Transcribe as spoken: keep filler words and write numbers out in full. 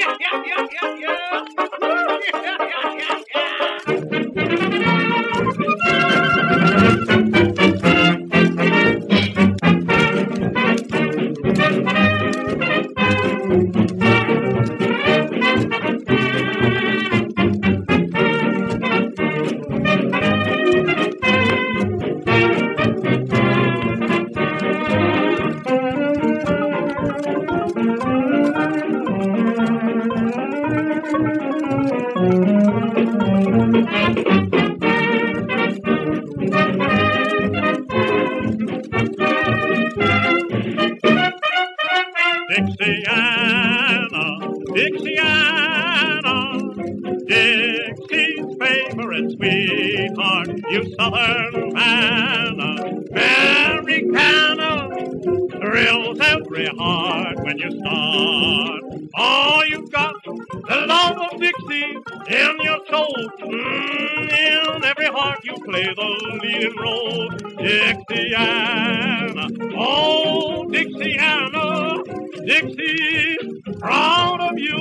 Dixiana, Dixiana, Dixie's favorite sweetheart, you southern manna, Americana, thrills every heart when you start. Oh, you've got the love of Dixie in your soul. Mm, in every heart you play the leading role. Dixiana, oh, Dixiana, Dixie's proud of you.